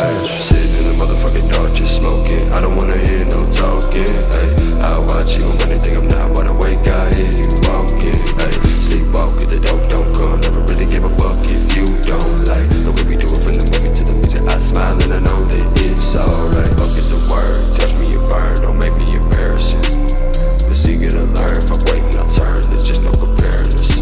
Ay, sitting in the motherfucking dark, just smoking. I don't wanna hear no talking. Ay, I watch you when they think I'm not wide awake. I hear you walking. Ay, sleepwalk if the dope don't come. Never really give a fuck if you don't like the way we do it from the movie to the music. I smile and I know that it's alright. Fuck is a word, touch me and burn. Don't make me embarrassing. It's eager to learn. If I wait and I turn, there's just no comparing us.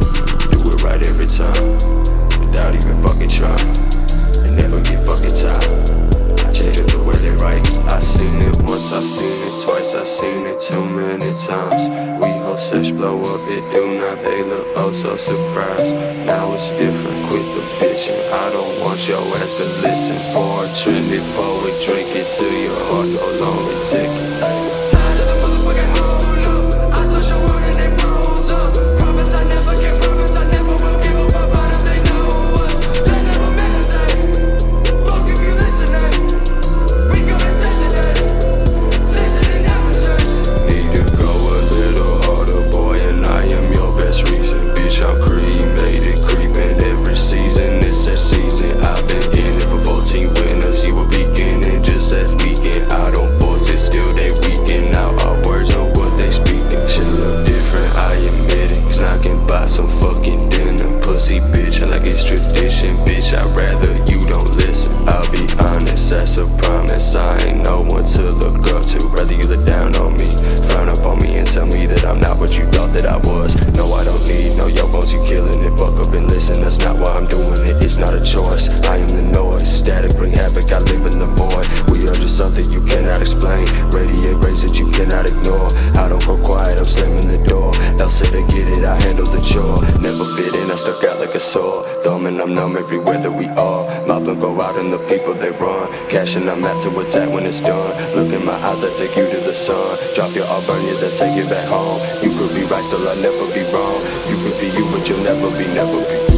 Do it right every time, without even fucking trying. And never get fucking tired. I change up the way they write. I seen it once, I seen it twice, I seen it too many times. We whole sesh blow up, it do not, they look oh so surprised. Now it's different, quit the bitching. I don't want your ass to listen. Pour a trend before we drink it till your heart no longer ticking. Tired of the motherfucking hold up. I touch your word and they froze up. Promise I never can promise, I never will give up about if they know us. They never meant a thing. Fuck if you listening. We coming Saturday. Season and never change. Need to go a little harder, boy, and I am your best reason. Bitch, I'm cremated, creeping every season. It's that season. I've been in it for 14 winners. You were beginning just as weekend. I don't force it, still they weaken. Now our words are what they speaking. Shit look different, I admit it. Cause I can buy some fucking dinner. Pussy bitch, I like it's tradition. Bitch, I'd rather you don't listen. I'll be honest, that's a promise. I ain't no one to look up to. Rather you look down on me, frown up on me and tell me that I'm not what you thought that I was. No, I don't need no yo bones, you killing it. Fuck up and listen, that's not why I'm doing it. It's not a choice, I am the noise. Static bring havoc, I live in the void. We are just something you cannot explain. Radiate rays that you cannot ignore. I don't go quiet, I'm slamming the door. Else say to get it, I handle the chore. Never fit in, I stuck out like a sore thumb, and I'm numb everywhere that we are. Mouth don't go out and the people they run. Cash and I'm out to attack when it's done. Look in my eyes, I take you to the sun. Drop your all, burn you, then take it back home. You could be right, still I'll never be wrong. You could be you, but you'll never be, never be.